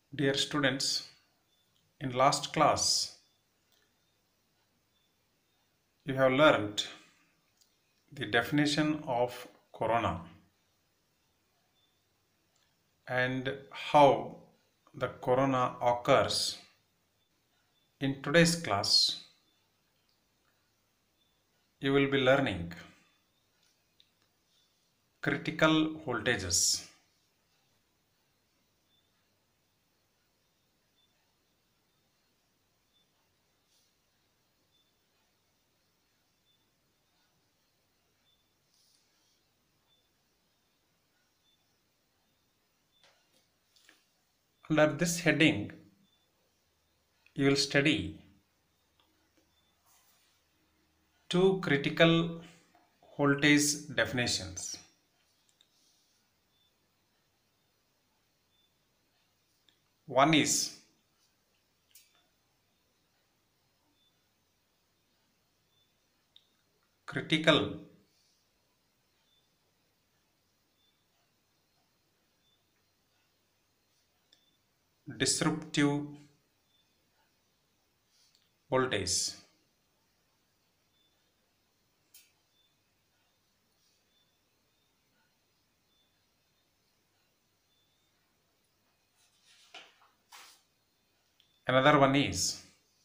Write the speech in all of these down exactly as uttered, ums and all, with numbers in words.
Dear students, in last class you have learnt the definition of corona and how the corona occurs. In today's class you will be learning critical voltages. Under this heading you will study two critical voltage definitions. One is critical disruptive voltage. Another one is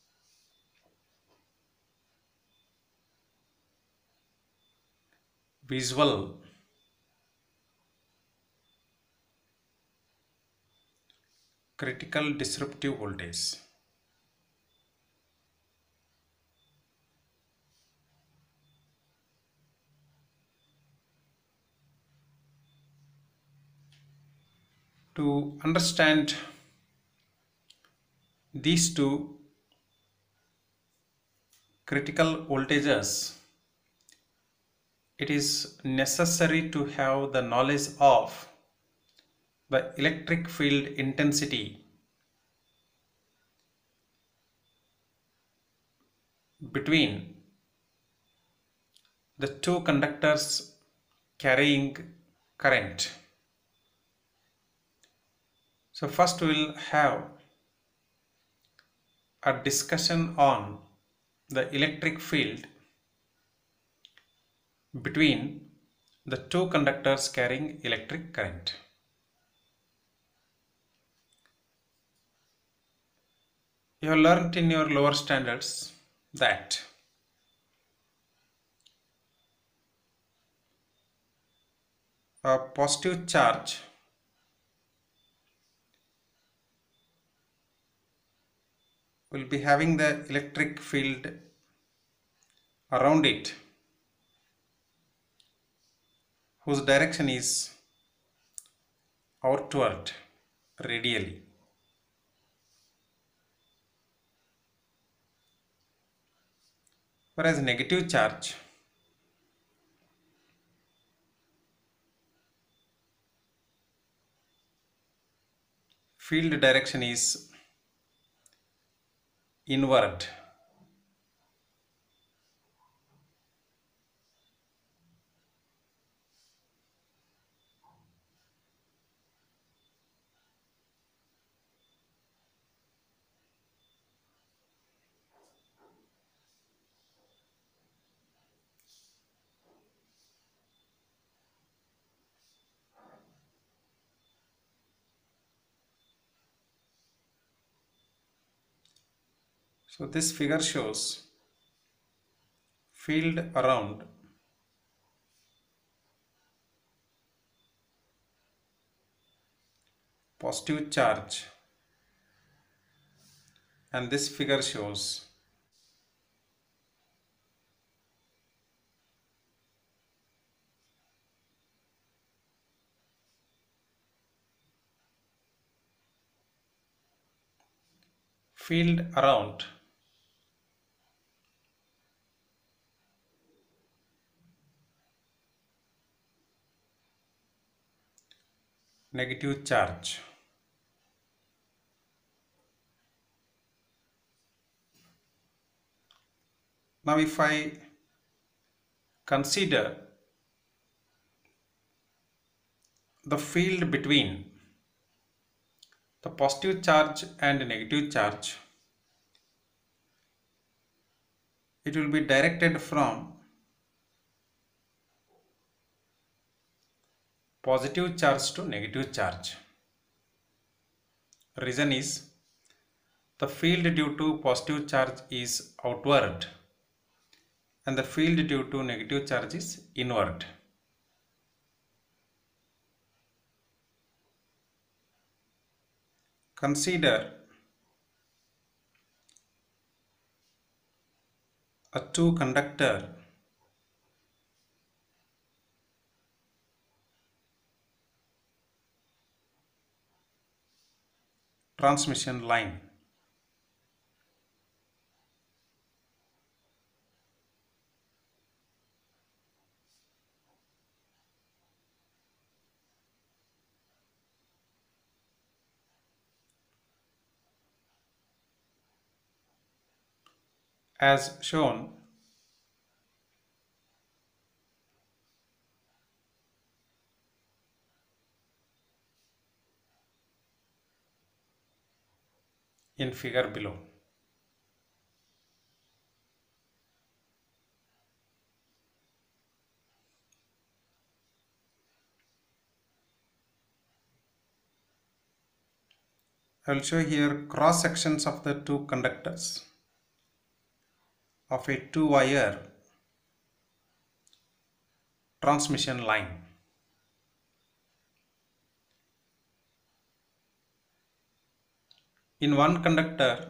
visual critical disruptive voltage. To understand these two critical voltages, it is necessary to have the knowledge of the electric field intensity between the two conductors carrying current. So first we will have a discussion on the electric field between the two conductors carrying electric current. You have learnt in your lower standards that a positive charge will be having the electric field around it whose direction is outward radially. Whereas negative charge field direction is inward. So this figure shows field around positive charge, and this figure shows field around negative charge. Now if I consider the field between The positive charge and negative charge, it will be directed from positive charge to negative charge. Reason is the field due to positive charge is outward and the field due to negative charge is inward. Consider a two conductor transmission line. As shown, in figure below. I will show here cross sections of the two conductors of a two wire transmission line. In one conductor,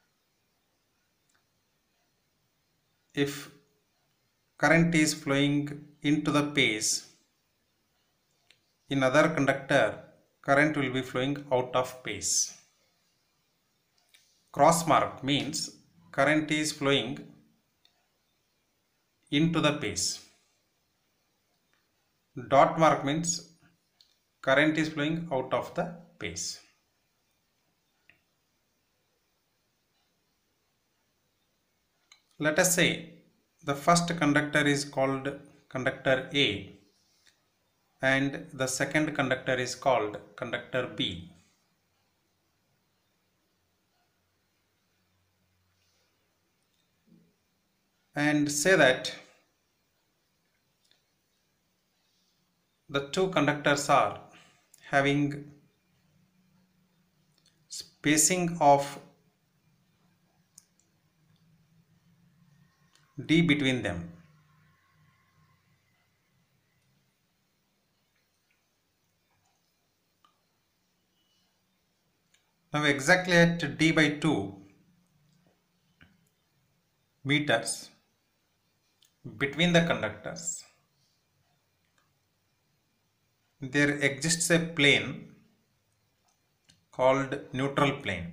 if current is flowing into the pace, in other conductor current will be flowing out of pace. Cross mark means current is flowing into the pace. Dot mark means current is flowing out of the pace. Let us say the first conductor is called conductor A and the second conductor is called conductor B. And say that the two conductors are having spacing of d between them. Now exactly at d by two meters between the conductors, there exists a plane called neutral plane.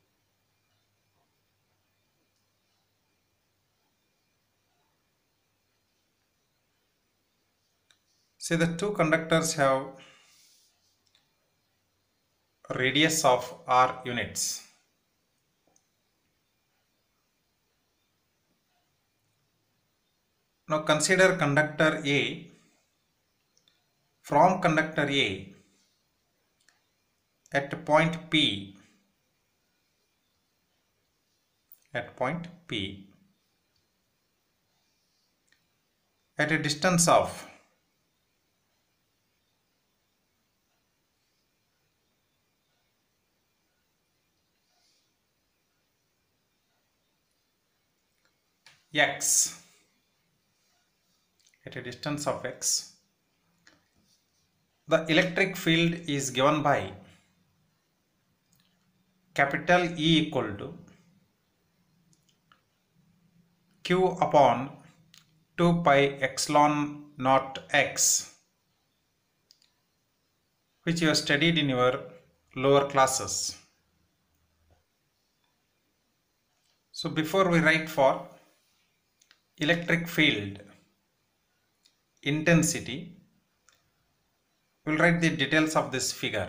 Say the two conductors have radius of r units. Now consider conductor A. From conductor A at point P, at point P, at a distance of x, at a distance of x, the electric field is given by capital E equal to Q upon two pi epsilon naught x, which you have studied in your lower classes. So before we write for electric field intensity, we will write the details of this figure.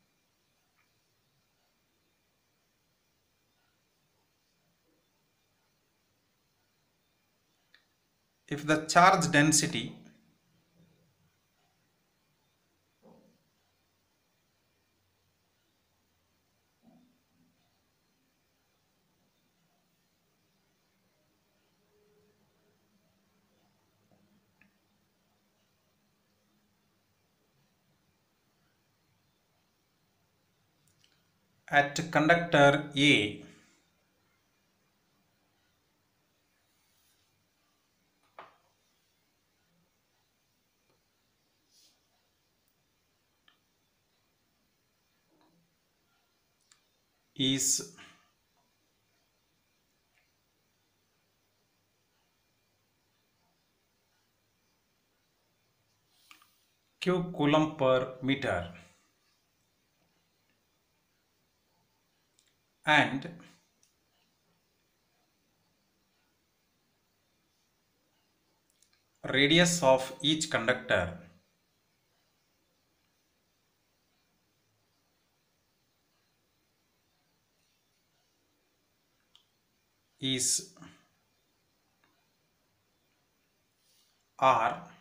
If the charge density At conductor A, is Q coulomb per meter and radius of each conductor is R,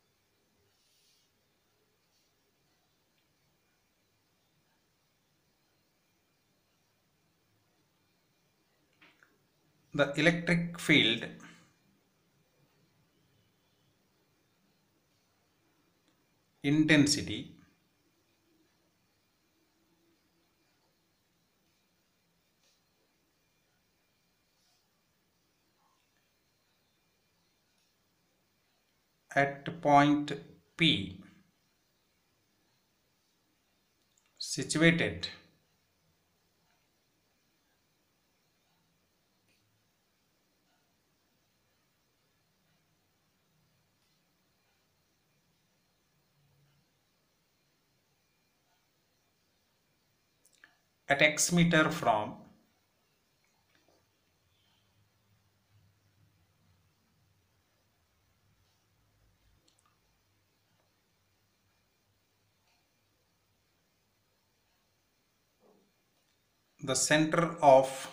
the electric field intensity at point P situated at x meter from the center of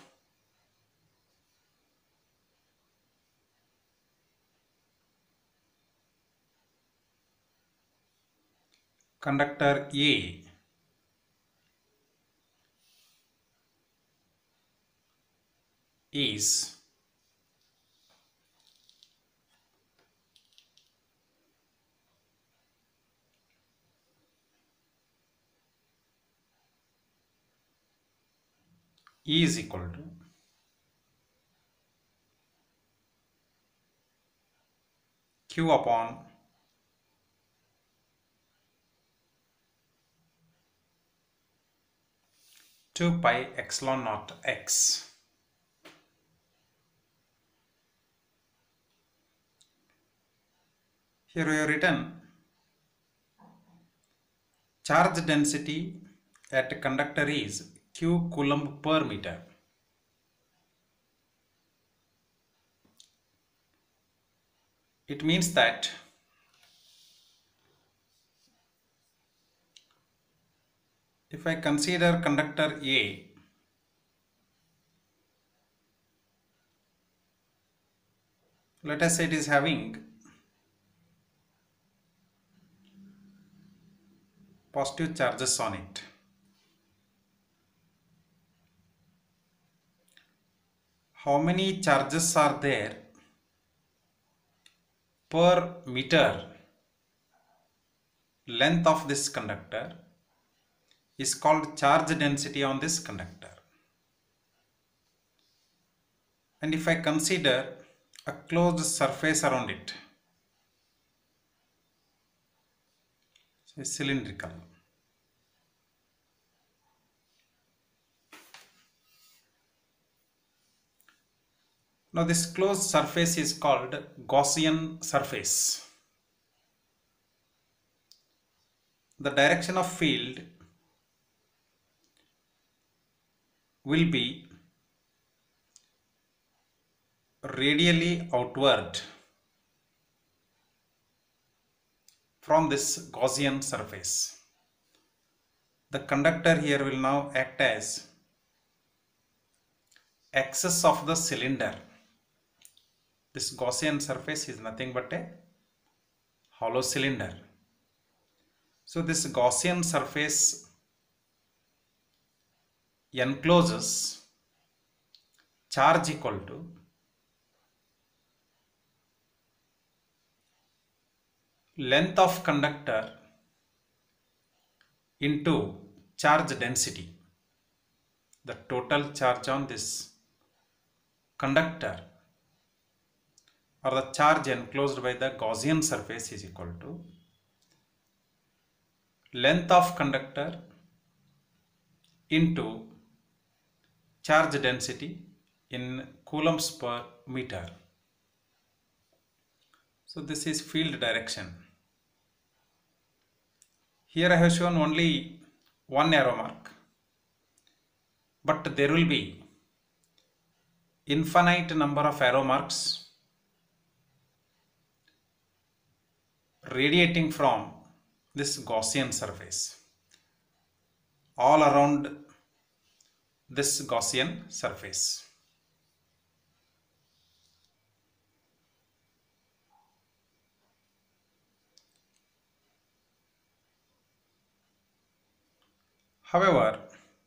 conductor A is E is equal to Q upon two pi epsilon naught x. Here we have written charge density at conductor is Q coulomb per meter. It means that if I consider conductor A let us say it is having positive charges on it. How many charges are there per meter length of this conductor is called charge density on this conductor. And if I consider a closed surface around it, so cylindrical, now this closed surface is called Gaussian surface. The direction of field will be radially outward from this Gaussian surface. The conductor here will now act as axis of the cylinder. This Gaussian surface is nothing but a hollow cylinder. So this Gaussian surface encloses charge equal to length of conductor into charge density. the total charge on this conductor or the charge enclosed by the Gaussian surface is equal to length of conductor into charge density in coulombs per meter. So this is field direction. Here I have shown only one arrow mark, but there will be infinite number of arrow marks radiating from this Gaussian surface all around this Gaussian surface. However,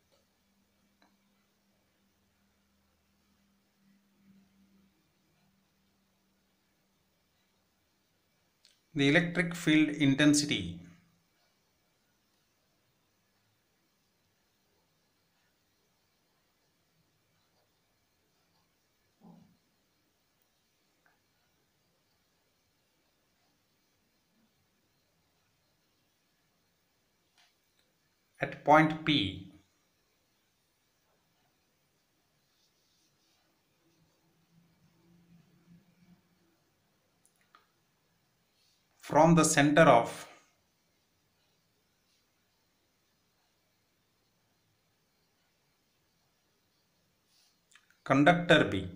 the electric field intensity at point P from the center of conductor B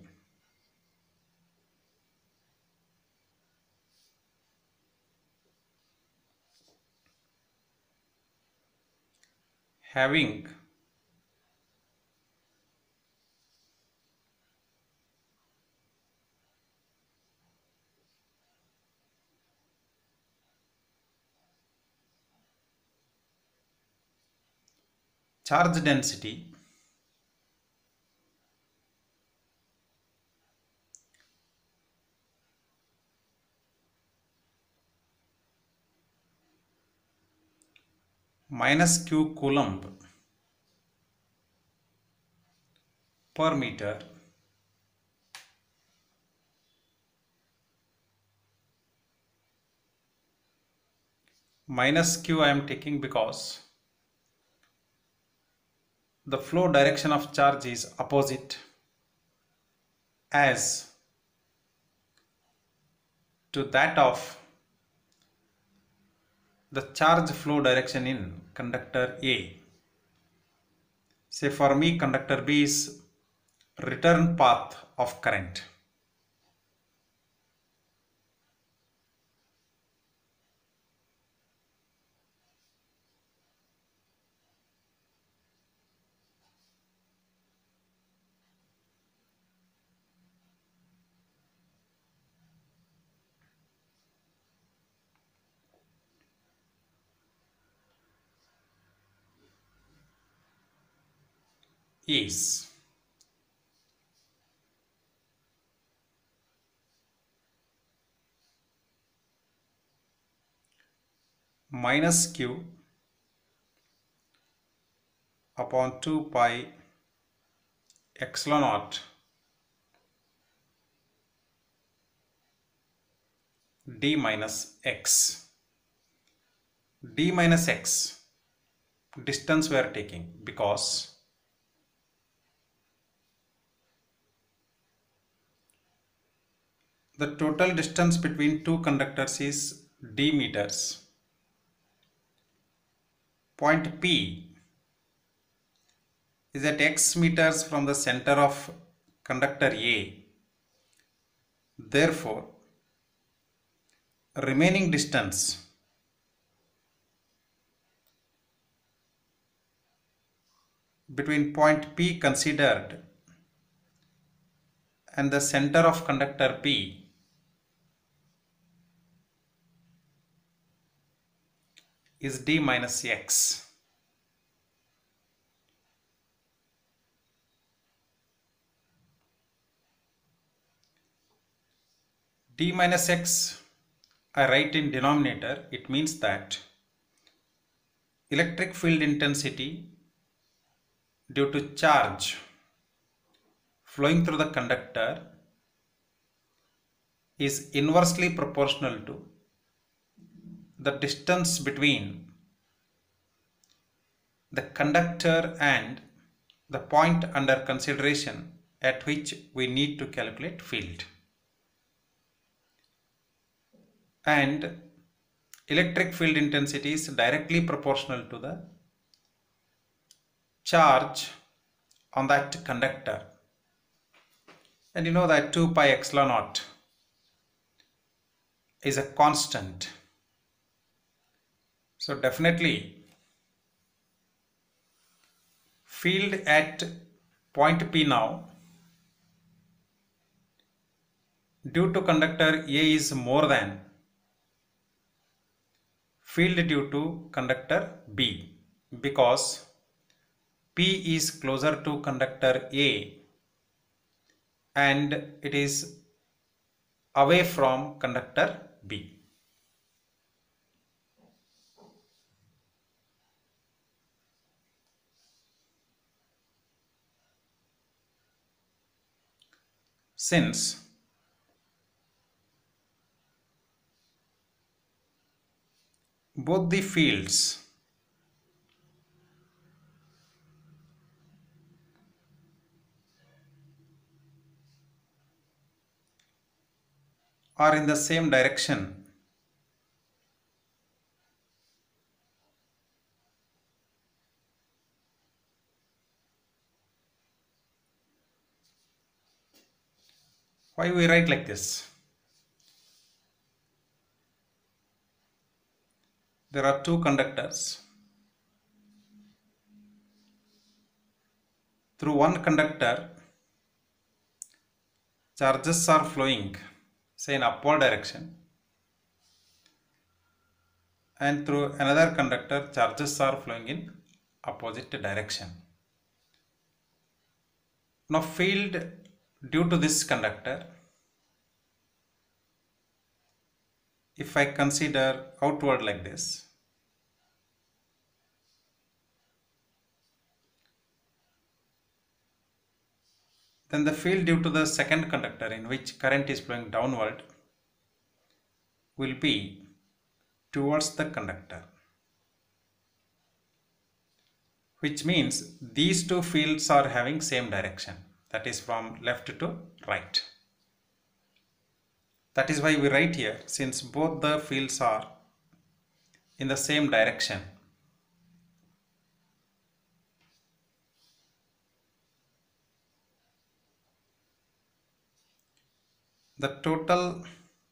having charge density minus Q coulomb per meter minus Q I am taking because the flow direction of charge is opposite as to that of the charge flow direction in conductor A. Say for me conductor B is return path of current. Is minus Q upon two pi epsilon naught d minus x. D minus x distance we are taking because the total distance between two conductors is d meters. Point P is at x meters from the center of conductor A. Therefore, remaining distance between point P considered and the center of conductor P is d minus x. D minus x I write in denominator. It means that electric field intensity due to charge flowing through the conductor is inversely proportional to the distance between the conductor and the point under consideration at which we need to calculate field. And electric field intensity is directly proportional to the charge on that conductor. And you know that two pi epsilon naught is a constant. So definitely field at point P now due to conductor A is more than field due to conductor B, because P is closer to conductor A and it is away from conductor B. Since both the fields are in the same direction, why we write like this? There are two conductors. Through one conductor, charges are flowing, say in upward direction, and through another conductor, charges are flowing in opposite direction. Now field due to this conductor, if I consider outward like this, then the field due to the second conductor in which current is flowing downward will be towards the conductor, which means these two fields are having same direction, that is from left to right. That is why we write here, since both the fields are in the same direction, the total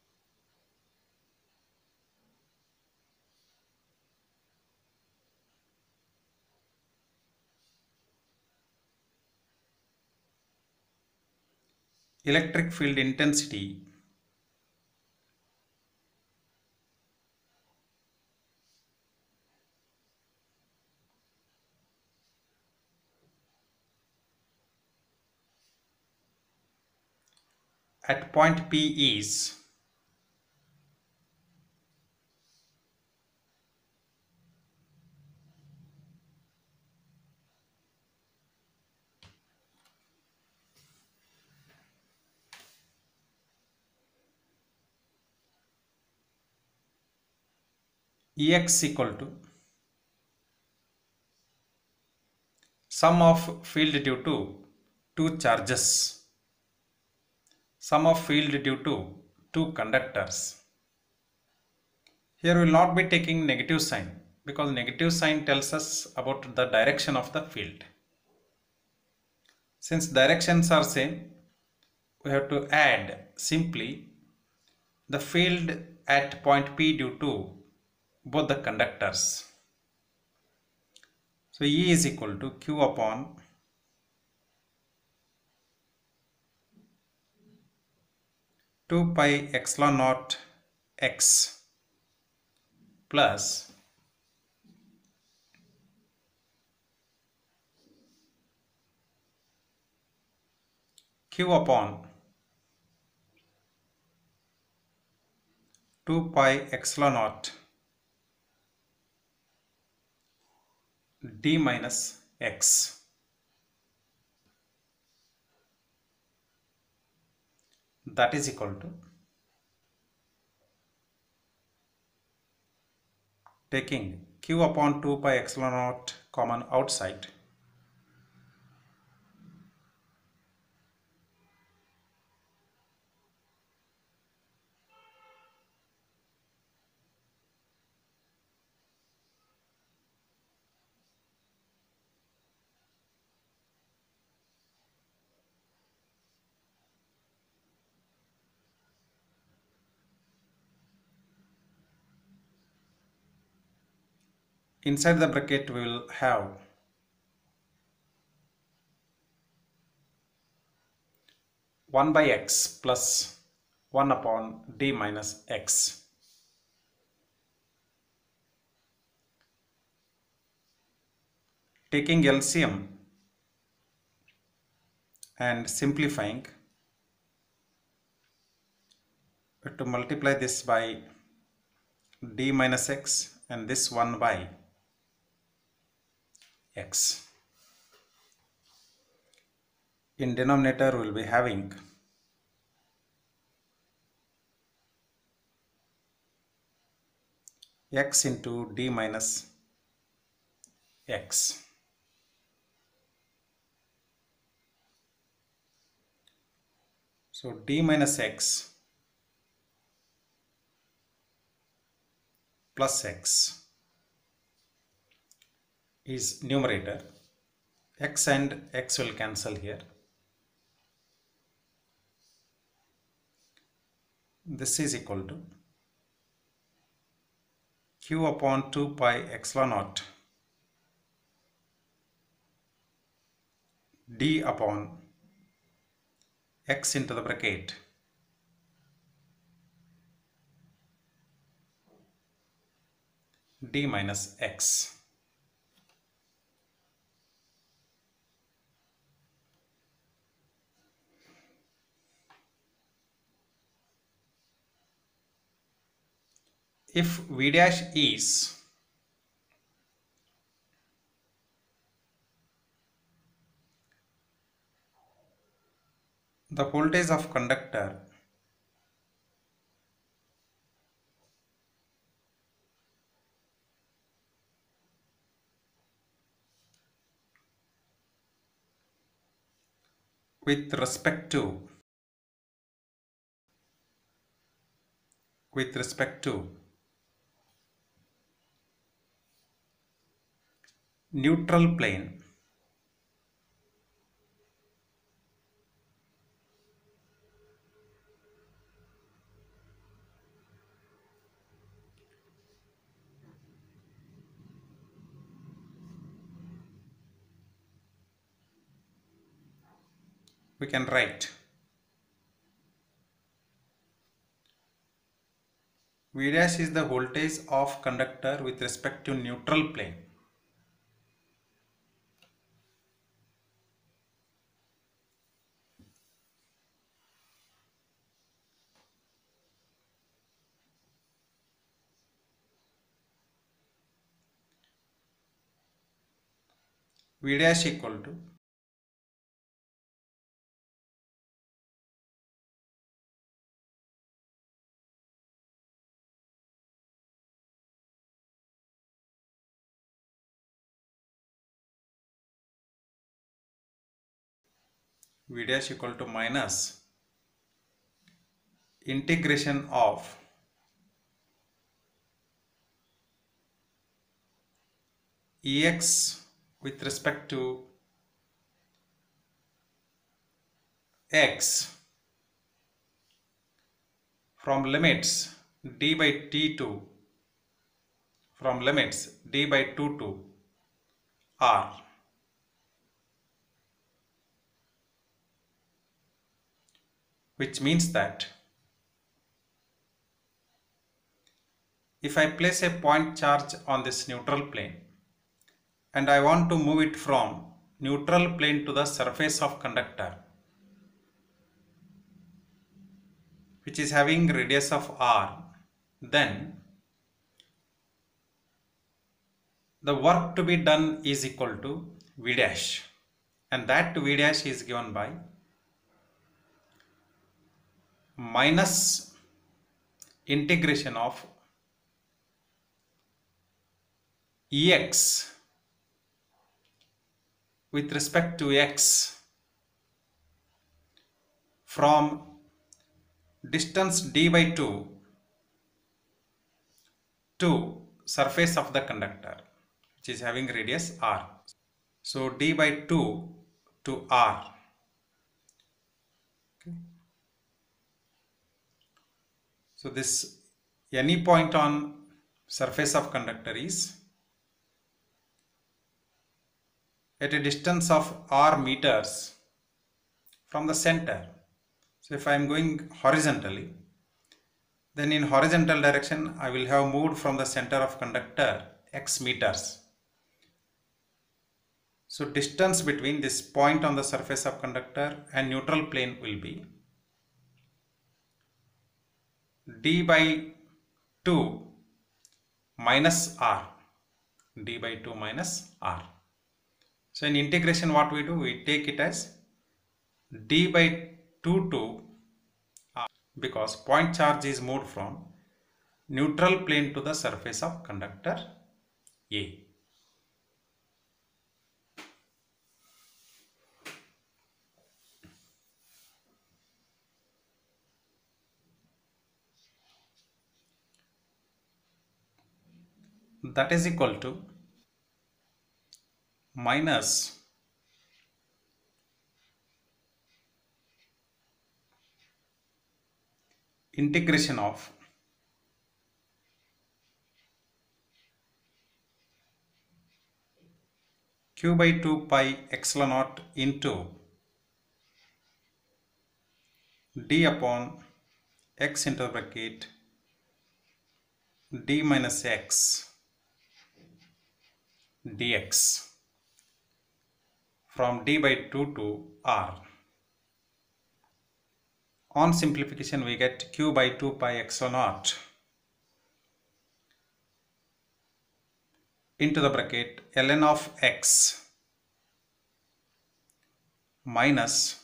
electric field intensity at point P is Ex equal to sum of field due to two charges, sum of field due to two conductors. Here we will not be taking negative sign, because negative sign tells us about the direction of the field. Since directions are same, we have to add simply the field at point P due to both the conductors. So E is equal to Q upon two pi epsilon naught x plus Q upon two pi epsilon naught d minus x. that is equal to taking q upon two pi epsilon naught common outside, inside the bracket we will have one by x plus one upon d minus x. Taking L C M and simplifying, to multiply this by d minus x and this one by x. In denominator we will be having x into d minus x. So d minus x plus x is numerator. X and x will cancel here. This is equal to q upon two pi epsilon naught d upon x into the bracket d minus x. If V dash is the voltage of conductor with respect to with respect to neutral plane, we can write V dash is the voltage of conductor with respect to neutral plane. V dash equal to V dash equal to minus integration of Ex with respect to x from limits d by t to from limits d by two to r, which means that if I place a point charge on this neutral plane and I want to move it from neutral plane to the surface of conductor, which is having radius of r, then the work to be done is equal to V dash, and that V dash is given by minus integration of Ex with respect to x from distance d by two to surface of the conductor, which is having radius r. So d by two to r. Okay. So this any point on surface of conductor is at a distance of r meters from the center. So if I am going horizontally, then in horizontal direction I will have moved from the center of conductor x meters. So distance between this point on the surface of conductor and neutral plane will be d by two minus r, d by two minus r. So in integration what we do, we take it as d by two to r, because point charge is moved from neutral plane to the surface of conductor A. That is equal to minus integration of q by two pi epsilon naught into d upon x into the bracket d minus x dx from d by two to r. On simplification we get q by two pi epsilon naught into the bracket ln of x minus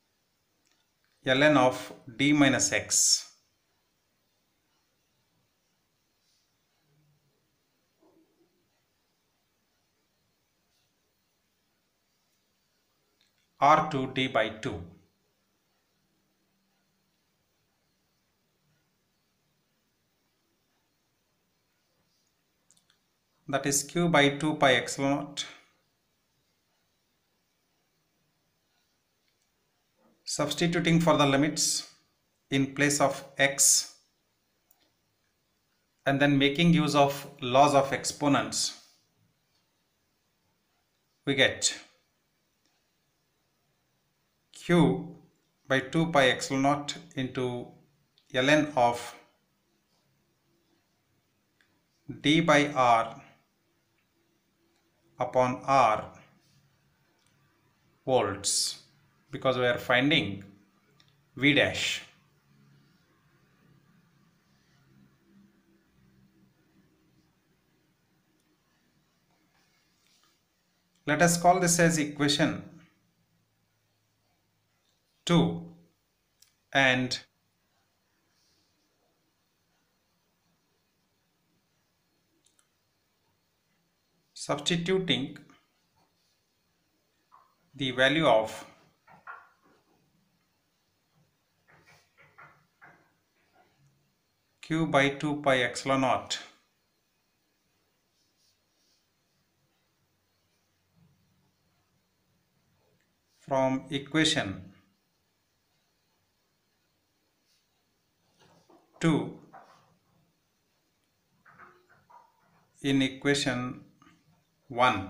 ln of d minus x r to d by two. That is q by two pi epsilon naught substituting for the limits in place of x and then making use of laws of exponents, we get q by two pi epsilon naught into ln of d by r upon r volts, because we are finding V dash. Let us call this as equation two and substituting the value of q by two pi epsilon naught from equation two in equation one,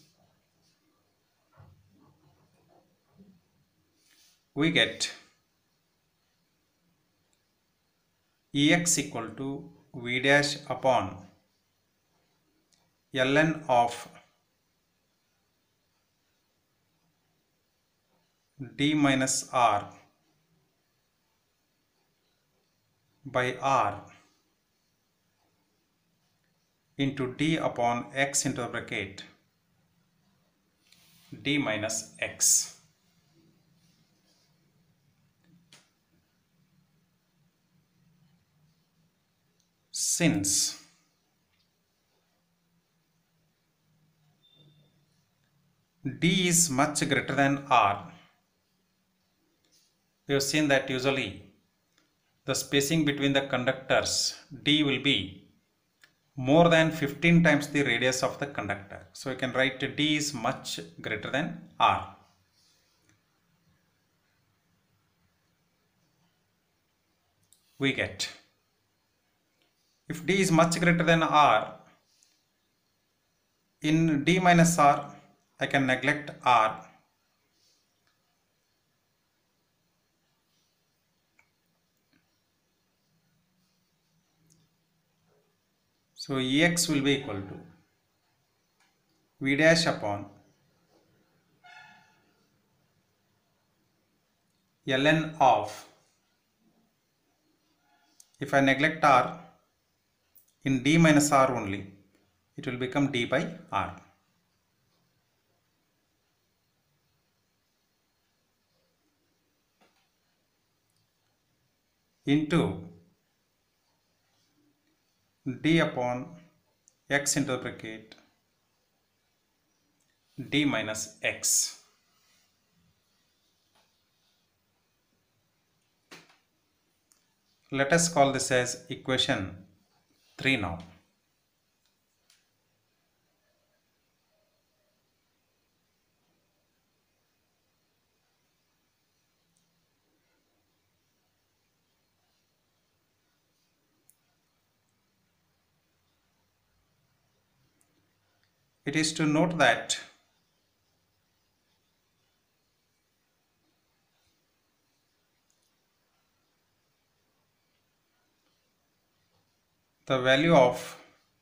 we get Ex equal to V dash upon ln of d minus r by r into d upon x into the bracket d minus x. since D is much greater than R, we have seen that usually the spacing between the conductors D will be more than fifteen times the radius of the conductor. So you can write D is much greater than R. We get, if D is much greater than R, in D minus R, I can neglect R. So Ex will be equal to V dash upon ln of, if I neglect R, in D minus R only, it will become D by R. Into D upon X into the bracket D minus X. Let us call this as equation three now. It is to note that the value of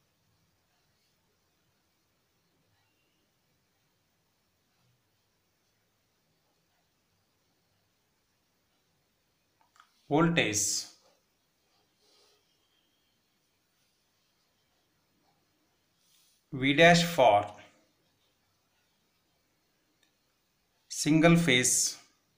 voltage V dash for single phase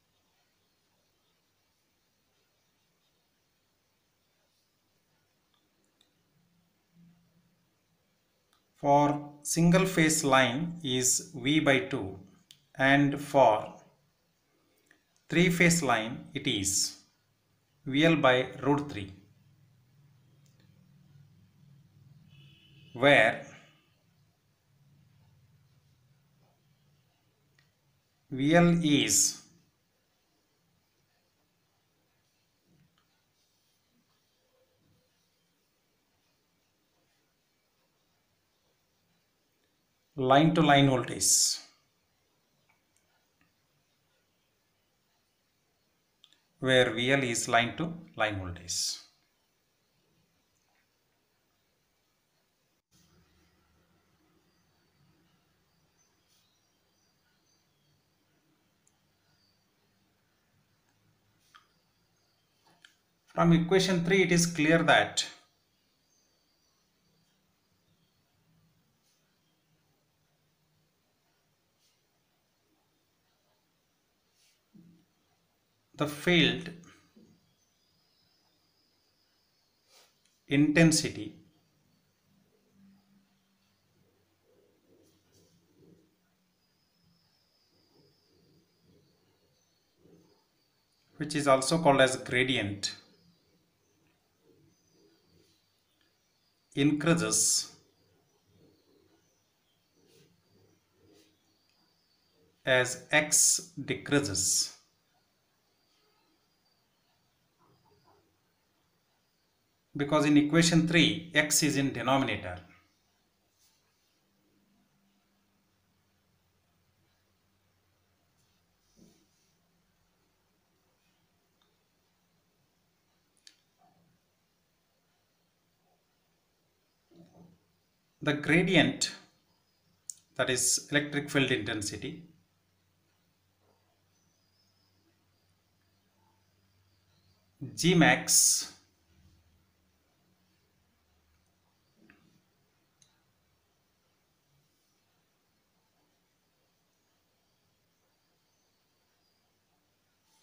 for single phase line is V by two, and for three phase line it is V L by root three, where V L is line to line voltage, where V L is line to line voltage. From equation three, it is clear that the field intensity which is also called as gradient increases as X decreases. Because in equation three, X is in denominator. The gradient, that is electric field intensity, G max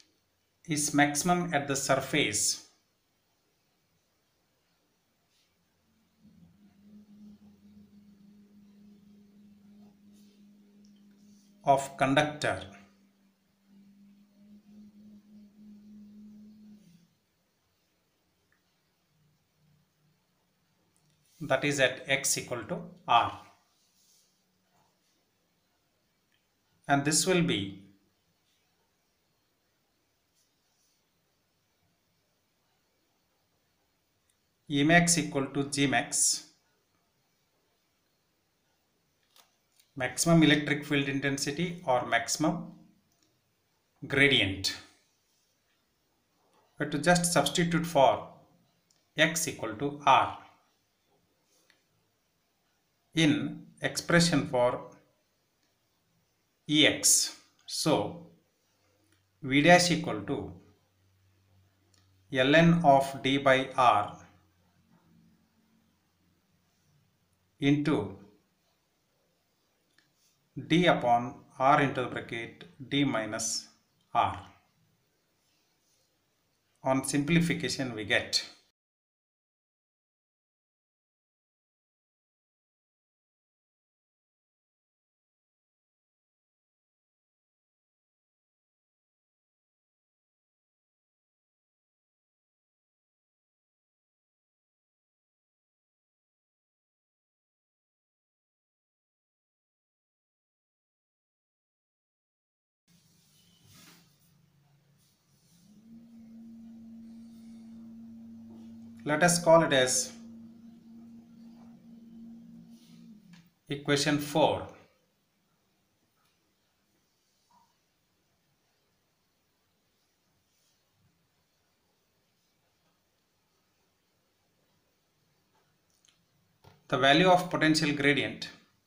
is maximum at the surface of conductor that is at x equal to R, and this will be Emax equal to Gmax, maximum electric field intensity or maximum gradient. We have to just substitute for x equal to R in expression for Ex. So V dash equal to ln of d by R into d upon R into the bracket d minus R. On simplification we get let us call it as equation four. The value of potential gradient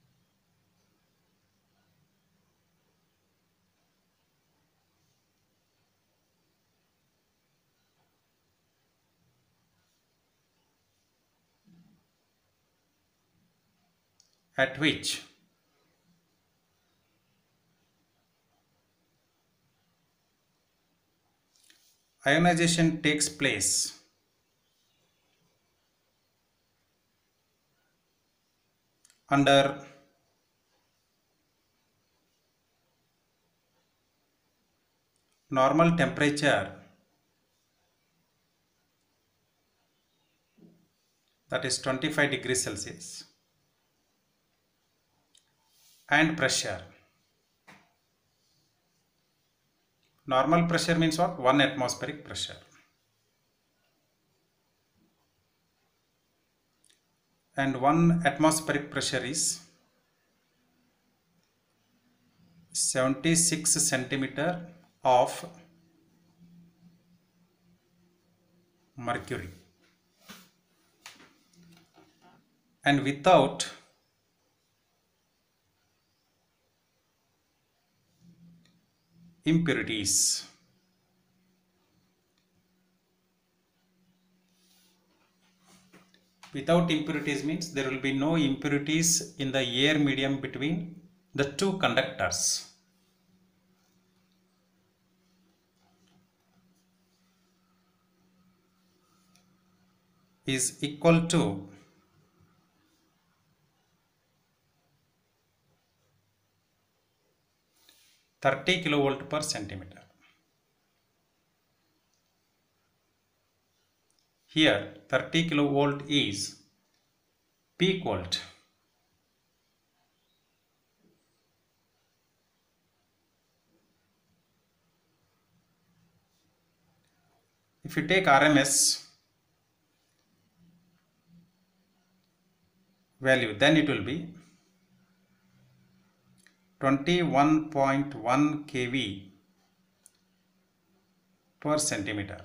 at which ionization takes place under normal temperature, that is twenty-five degrees Celsius, and pressure. Normal pressure means what? one atmospheric pressure. And one atmospheric pressure is seventy-six centimeter of mercury. And without impurities, without impurities means there will be no impurities in the air medium between the two conductors. Is equal to thirty kilovolt per centimeter. Here thirty kilovolt is peak volt. If you take R M S value, then it will be twenty-one point one K V per centimeter.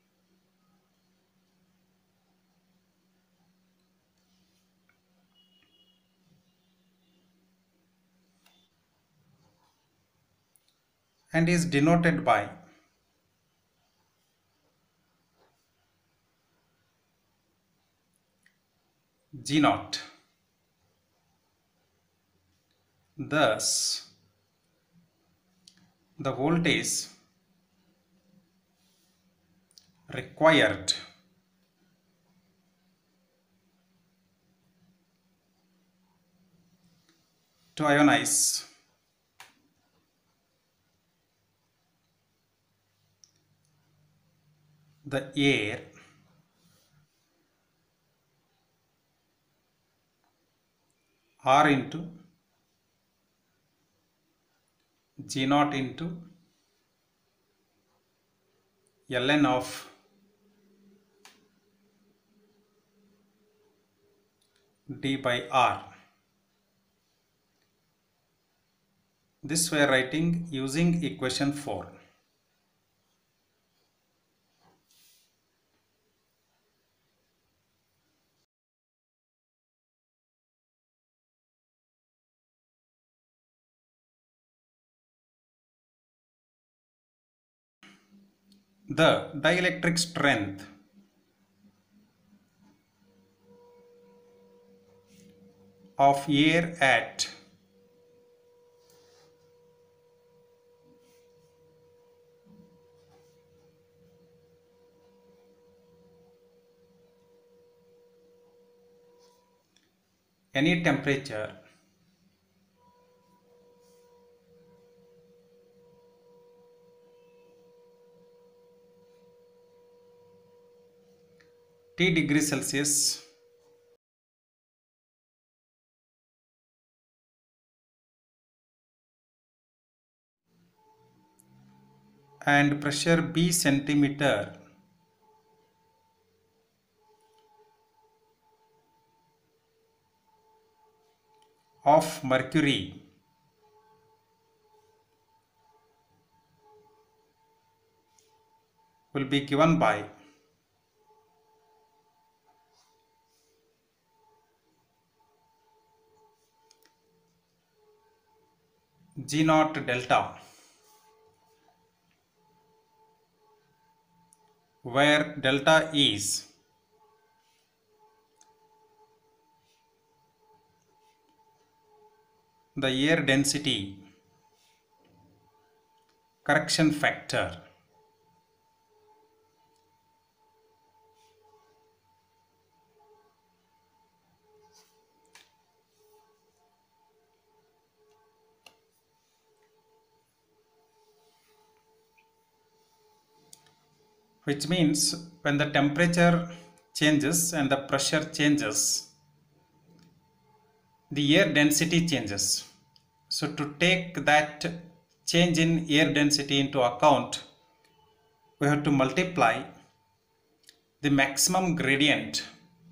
And is denoted by G naught. Thus, the voltage required to ionize the air R into G naught into ln of d by R. This we are writing using equation four. The dielectric strength of air at any temperature T degrees Celsius and pressure B centimeter of mercury will be given by G naught delta, where delta is the air density correction factor which means when the temperature changes and the pressure changes, the air density changes. So to take that change in air density into account, we have to multiply the maximum gradient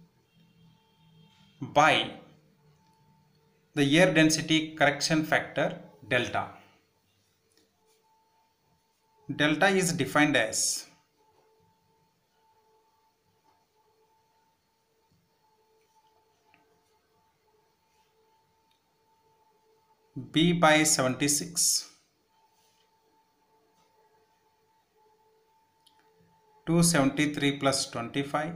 by the air density correction factor delta. Delta is defined as B by seventy-six, two seventy-three plus twenty-five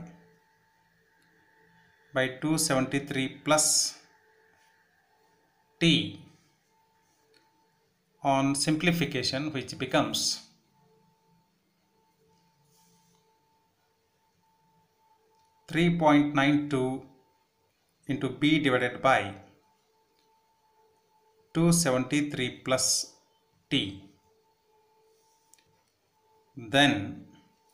by two seventy-three plus T on simplification, which becomes three point nine two into B divided by two seventy-three plus T. Then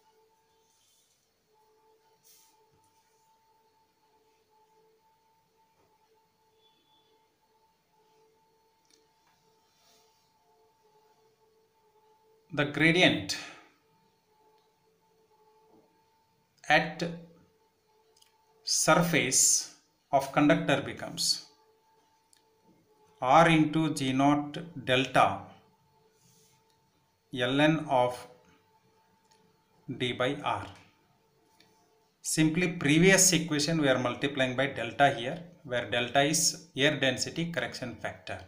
the gradient at surface of conductor becomes R into G naught delta ln of d by R. Simply previous equation we are multiplying by delta here, where delta is air density correction factor.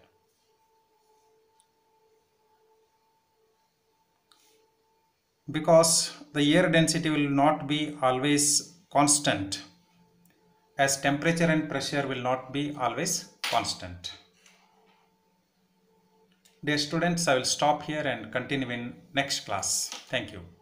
Because the air density will not be always constant, as temperature and pressure will not be always constant. Dear students, I will stop here and continue in next class. Thank you.